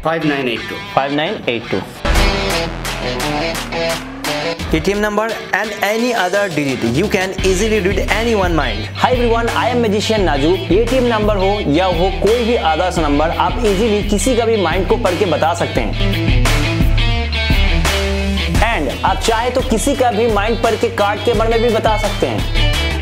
5982. 5982. ATM number and any other digit. You can easily read anyone's mind. Hi everyone, I am Magician Naju. ATM number हो या हो कोई भी आदर्श number, आप easily किसी का भी माइंड को पढ़ के बता सकते हैं। एंड आप चाहे तो किसी का भी माइंड पढ़ के कार्ड के बारे में भी बता सकते हैं।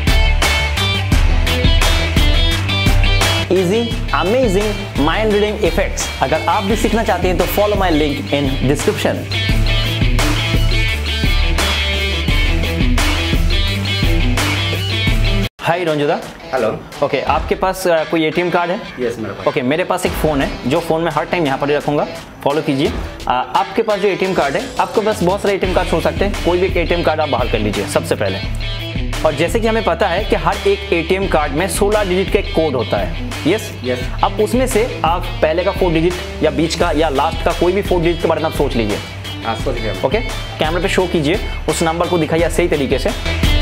Easy amazing mind reading effects. अगर आप भी सीखना चाहते हैं तो follow my link in description. Hi Ranjuda. Hello. Okay, आपके पास कोई एटीएम कार्ड है? यस मेरे पास। ओके, मेरे पास एक फ़ोन है जो फ़ोन में हर टाइम यहाँ पर ही रखूँगा। फॉलो कीजिए। आपके पास जो एटीएम कार्ड है, आपके पास बहुत सारे एटीएम कार्ड हो सकते हैं, कोई भी एक एटीएम कार्ड आप बाहर कर लीजिए सबसे पहले। और जैसे कि हमें पता है कि हर एक एटीएम कार्ड में 16 डिजिट का एक कोड होता है। Yes yes. अब उसमें से आप पहले का 4 डिजिट या बीच का या लास्ट का कोई भी 4 डिजिट के बारे में आप सोच लीजिए। सोच लिया। ओके, कैमरे पे शो कीजिए, उस नंबर को दिखाइए सही तरीके से।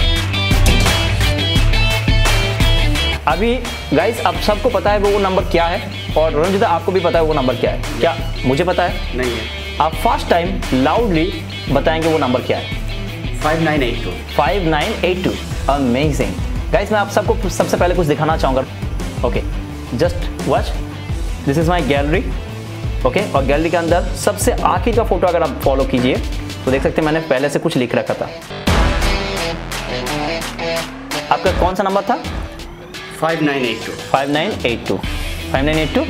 अभी गाइस आप सबको पता है वो नंबर क्या है, और रंजिता आपको भी पता है वो नंबर क्या है। क्या मुझे पता है? नहीं है। आप फर्स्ट टाइम लाउडली बताएंगे वो नंबर क्या है। 5982. 5982। अमेजिंग गाइस, मैं आप सबको सबसे पहले कुछ दिखाना चाहूँगा। Okay, just watch, this is my gallery. Okay, और गैलरी के अंदर सबसे आखिर का फोटो अगर आप फॉलो कीजिए तो देख सकते हैं मैंने पहले से कुछ लिख रखा था। आपका कौन सा नंबर था? 5982. 5982। 5982।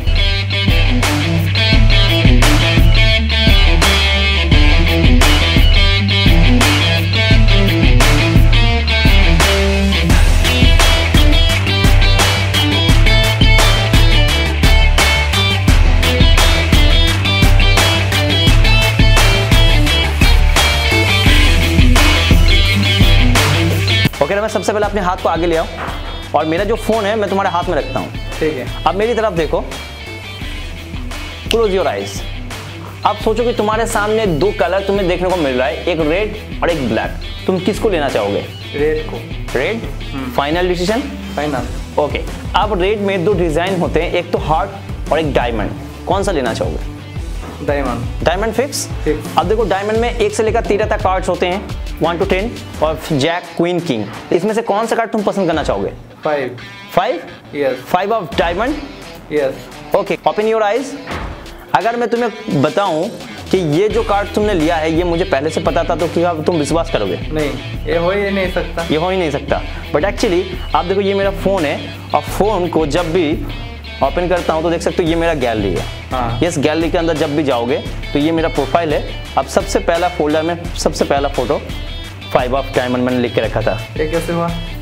ओके, मैं सबसे पहले अपने हाथ को आगे ले आऊं और मेरा जो फोन है मैं तुम्हारे हाथ में रखता हूं। ठीक है। अब मेरी तरफ देखो, क्लोज योर आइज। आप सोचो कि तुम्हारे सामने दो कलर तुम्हें देखने को मिल रहा है, एक रेड और एक ब्लैक। तुम किसको लेना चाहोगे? रेड को। Red? Final decision? Final. Okay, अब रेड में 2 डिजाइन होते हैं, एक तो हार्ट और एक डायमंड। कौन सा लेना चाहोगे? डायमंड। Diamond fix? फिक्स। अब देखो, डायमंड में 1 से लेकर 13 तक कार्ड्स होते हैं, 1 to 10, और जैक, क्वीन, किंग। इसमें से कौन सा कार्ड तुम पसंद करना चाहोगे? 5. 5? Yes. 5 of diamond? Yes. Okay, open your eyes. अगर मैं तुम्हें बताऊं कि ये जो कार्ड तुमने लिया है ये मुझे पहले से पता था, तो क्या तुम विश्वास करोगे? नहीं, ये हो ही नहीं सकता। ये हो ही नहीं सकता। बट एक्चुअली आप देखो, ये मेरा फ़ोन है, और फ़ोन को जब भी ओपन करता हूं तो देख सकते हो ये मेरा गैलरी है। हाँ। यस, गैलरी के अंदर जब भी जाओगे तो ये मेरा प्रोफाइल है। अब सबसे पहला फोल्डर में सबसे पहला फोटो 5 ऑफ डायमंड मैंने लिख के रखा था। ये कैसे हुआ?